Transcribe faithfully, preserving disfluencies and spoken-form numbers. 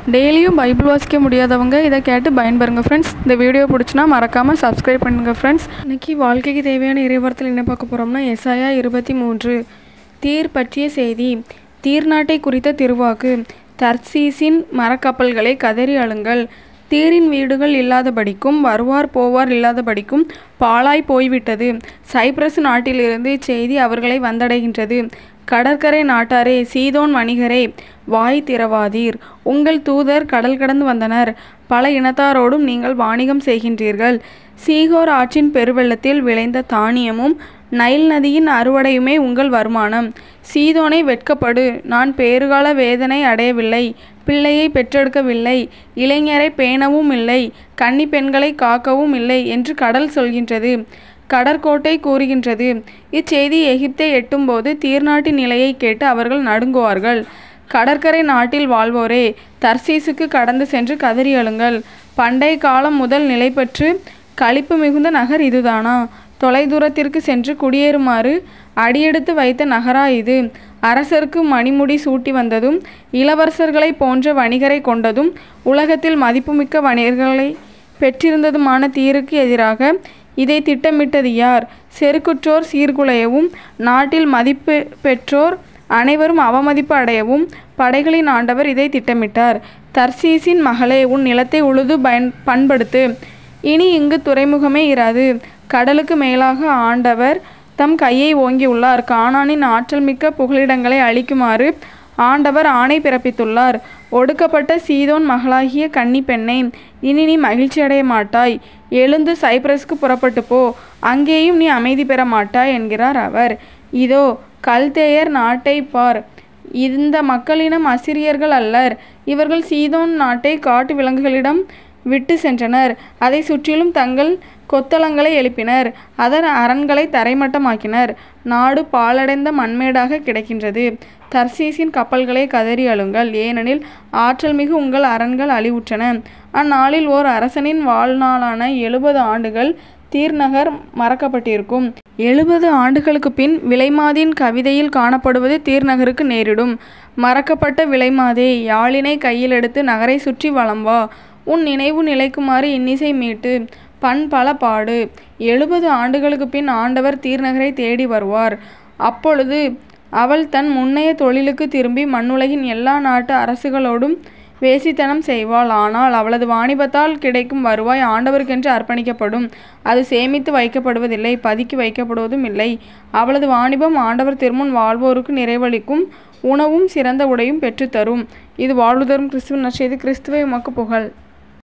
டெய்லியும் பைபிள் வாசிக்க முடியாதவங்க இதை கேட்டு பயன்பெறுங்க ஃப்ரெண்ட்ஸ். இந்த வீடியோ பிடிச்சினா மறக்காமல் சப்ஸ்கிரைப் பண்ணுங்கள் ஃப்ரெண்ட்ஸ். இன்றைக்கி வாழ்க்கைக்கு தேவையான இறைவார்த்தையில் என்ன பார்க்க போகிறோம்னா, எசாயா இருபத்தி மூன்று தீர் பற்றிய செய்தி. தீர் நாட்டை குறித்த திருவாக்கு. தர்சீசின் மரக்கப்பல்களை கதறி அழுங்கள். தீரின் வீடுகள் இல்லாதபடிக்கும் வருவார் போவார் இல்லாதபடிக்கும் பாழாய் போய்விட்டது. சைப்ரஸ் நாட்டிலிருந்து இச்செய்தி அவர்களை வந்தடைகின்றது. கடற்கரை நாட்டாரே, சீதோன் வணிகரே, வாய் திறவாதீர். உங்கள் தூதர் கடல் கடந்து வந்தனர். பல இனத்தாரோடும் நீங்கள் வாணிகம் செய்கின்றீர்கள். சீகோர் ஆற்றின் பெருவெள்ளத்தில் விளைந்த தானியமும் நைல் நதியின் அறுவடையுமே உங்கள் வருமானம். சீதோனை வெட்கப்படு, நான் பேறுகால வேதனை அடையவில்லை, பிள்ளையை பெற்றெடுக்கவில்லை, இளைஞரை பேணவும் இல்லை, கன்னி பெண்களை காக்கவும் இல்லை என்று கடல் சொல்கின்றது. கடற்கோட்டை கூறுகின்றது. இச்செய்தி எகிப்தை எட்டும்போது தீர்நாட்டின் நிலையை கேட்டு அவர்கள் நடுங்குவார்கள். கடற்கரை நாட்டில் வாழ்வோரே, தர்சீசுக்கு கடந்து சென்று கதறி அழுங்கள். பண்டை காலம் முதல் நிலை பெற்று களிப்பு மிகுந்த நகர் இதுதானா? தொலைதூரத்திற்கு சென்று குடியேறுமாறு அடியெடுத்து வைத்த நகரா இது? அரசருக்கு மணிமுடி சூட்டி வந்ததும் இளவரசர்களை போன்ற வணிகரை கொண்டதும் உலகத்தில் மதிப்புமிக்க வணிகர்களை பெற்றிருந்ததுமான தீருக்கு எதிராக இதை திட்டமிட்டது யார்? செருக்குற்றோர் சீர்குலையவும் நாட்டில் மதிப்பு பெற்றோர் அனைவரும் அவமதிப்பு அடையவும் படைகளின் ஆண்டவர் இதை திட்டமிட்டார். தர்சீசின் மகளே, உன் நிலத்தை உழுது பயன் பண்படுத்து. இனி இங்கு துறைமுகமே இராது. கடலுக்கு மேலாக ஆண்டவர் தம் கையை ஓங்கியுள்ளார். கானானின் ஆற்றல் மிக்க புகலிடங்களை அழிக்குமாறு ஆண்டவர் ஆணை பிறப்பித்துள்ளார். ஒடுக்கப்பட்ட சீதோன் மகளாகிய கன்னி பெண்ணே, இனி நீ மகிழ்ச்சி அடைய மாட்டாய். எழுந்து சைப்ரஸ்க்கு புறப்பட்டு போ, அங்கேயும் நீ அமைதி பெற மாட்டாய் என்கிறார் அவர். இதோ கல்தேயர் நாட்டை பார். இந்த மக்களினம் அசிரியர்கள் அல்லர். இவர்கள் சீதோன் நாட்டை காட்டு விலங்குகளிடம் விட்டு சென்றனர். அதை சுற்றிலும் தங்கள் கொத்தளங்களை எழுப்பினர். அதன் அரண்களை தரைமட்டமாக்கினர். நாடு பாழடைந்த மண்மேடாக கிடக்கின்றது. தர்சீசின் கப்பல்களை கதறி அழுங்கள், ஏனெனில் ஆற்றல் மிகு உங்கள் அரண்கள் அழிவுற்றன. அந்நாளில் ஓர் அரசனின் வாழ்நாளான எழுபது ஆண்டுகள் தீர்நகர் மறக்கப்பட்டிருக்கும். எழுபது ஆண்டுகளுக்கு பின் விலைமாதின் கவிதையில் காணப்படுவது தீர்நகருக்கு நேரிடும். மறக்கப்பட்ட விலைமாதே, யாழினை கையில் எடுத்து நகரை சுற்றி வலம் வா. உன் நினைவு நிலைக்குமாறு இன்னிசை மீட்டு பண் பல பாடு. எழுபது ஆண்டுகளுக்கு பின் ஆண்டவர் தீர்நகரை தேடி வருவார். அப்பொழுது அவள் தன் முன்னைய தொழிலுக்கு திரும்பி மண்ணுலகின் எல்லா நாட்டு அரசுகளோடும் வேசித்தனம் செய்வாள். ஆனால் அவளது வாணிபத்தால் கிடைக்கும் வருவாய் ஆண்டவருக்கென்று அர்ப்பணிக்கப்படும். அது சேமித்து வைக்கப்படுவதில்லை, பதுக்கி வைக்கப்படுவதும் இல்லை. அவளது வாணிபம் ஆண்டவர் திருமுன் வாழ்வோருக்கு நிறைவளிக்கும் உணவும் சிறந்த உடையும் பெற்றுத்தரும். இது வாழ்வு தரும் கிறிஸ்துவின் நற்செய்தி. கிறிஸ்துவே உமக்கு புகழ்.